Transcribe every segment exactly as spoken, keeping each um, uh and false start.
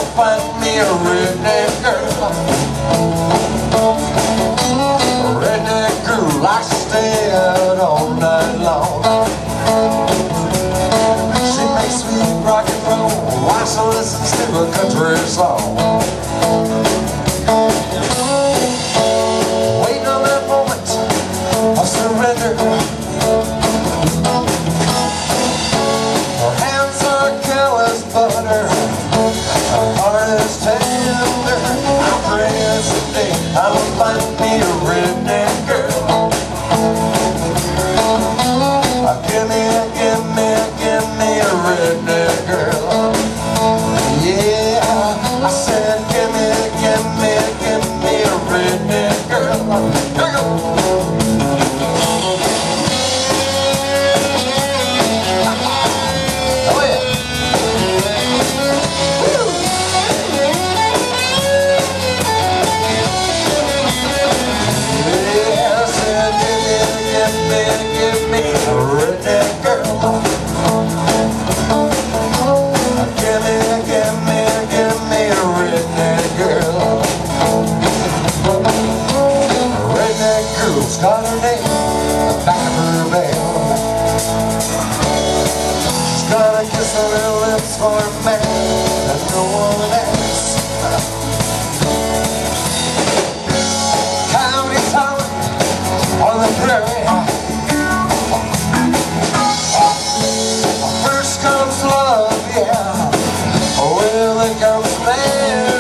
find me a redneck girl. A redneck girl likes to stay out all night long. She makes sweet rock and roll while she listens to a country song. Waiting on that moment of surrender. Her hands are callous butter, her heart is tender. I pray someday I will find me a redneck girl. Give me, give me, give me a redneck girl. Yeah, I said give me, give me, give me a redneck girl. Here we go. Give me a redneck girl. Give me, give me, give me a redneck girl. A redneck girl's got her name on the back of her bell. She's got a kiss on her lips for a man that no one asks. Coyotes howling on the prairie.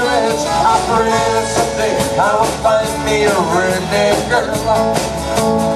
I pray someday I will find me a redneck girl.